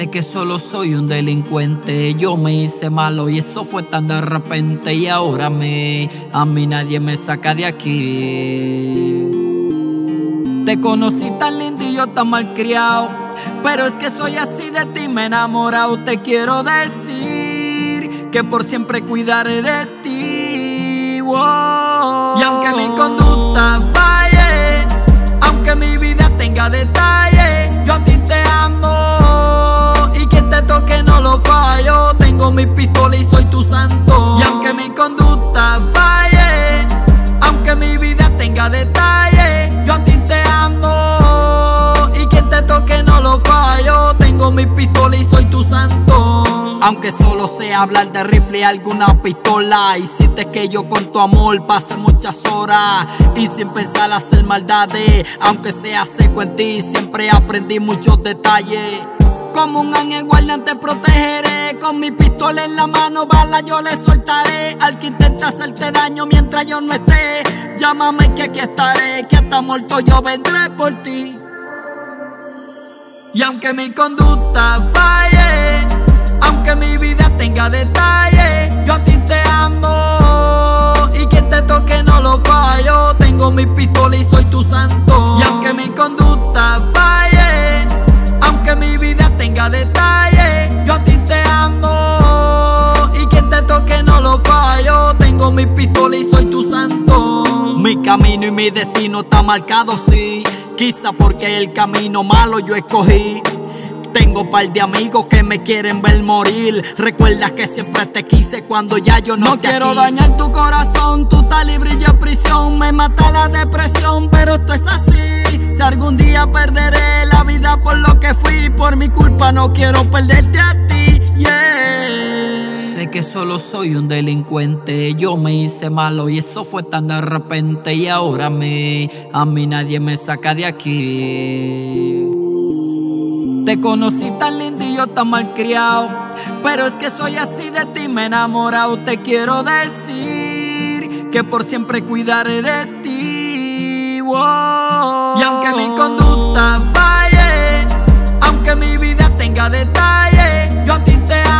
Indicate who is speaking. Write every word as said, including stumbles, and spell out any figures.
Speaker 1: Sé que solo soy un delincuente, yo me hice malo y eso fue tan de repente. Y ahora me, a mí nadie me saca de aquí. Te conocí tan lindo y yo tan malcriado, pero es que soy así, de ti me he enamorado. Te quiero decir que por siempre cuidaré de ti, wow. Y aunque mi conducta falle, aunque mi vida tenga detalles, yo a ti te amo y quien te toque no lo fallo. Tengo mi pistola y soy tu santo. Y aunque mi conducta falle, aunque mi vida tenga detalles, yo a ti te amo y quien te toque no lo fallo. Tengo mi pistola y soy tu santo. Aunque solo sé hablar de rifle y alguna pistola, hiciste que yo con tu amor pase muchas horas y sin pensar hacer maldades. Aunque sea seco en ti, siempre aprendí muchos detalles. Como un ángel guardián te protegeré, con mi pistola en la mano, bala yo le soltaré al que intente hacerte daño mientras yo no esté. Llámame que aquí estaré, que hasta muerto yo vendré por ti. Y aunque mi conducta falle, aunque mi vida tenga detalles, yo a ti te amo y quien te toque no lo fallo. Tengo mi pistola y soy tu santo. Y aunque mi conducta falle, aunque mi vida tenga detalles, yo a ti te amo y quien te toque no lo fallo. Tengo mi pistola y soy tu santo. Mi camino y mi destino está marcado, sí, quizá porque el camino malo yo escogí. Tengo par de amigos que me quieren ver morir. Recuerda que siempre te quise cuando ya yo no, no te quiero aquí. Dañar tu corazón, tú estás libre y yo en prisión. Me mata la depresión, pero esto es así. Si algún día perderé la vida por lo que fui, por mi culpa no quiero perderte a ti, yeah. Sé que solo soy un delincuente, yo me hice malo y eso fue tan de repente. Y ahora me, a mí nadie me saca de aquí. Te conocí tan lindo y yo tan malcriado, pero es que soy así, de ti me he enamorado. Te quiero decir que por siempre cuidaré de ti, wow. Y aunque mi conducta falle, aunque mi vida tenga detalles, yo a ti te